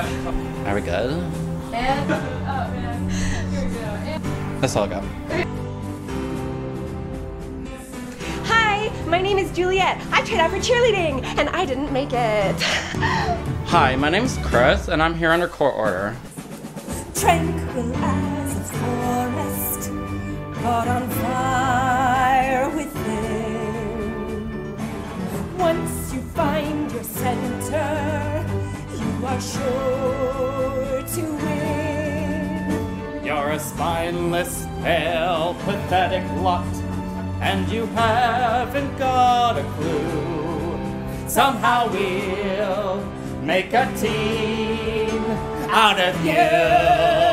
Are we good? And, oh man, here we go. And Let's all go. Hi, my name is Juliet. I tried out for cheerleading, and I didn't make it. Hi, my name's Chris, and I'm here under court order. Tranquil as a forest, caught on fire within. Once you find your center, you are sure to win. You're a spineless, pale, pathetic lot, and you haven't got a clue. Somehow we'll make a team out of you.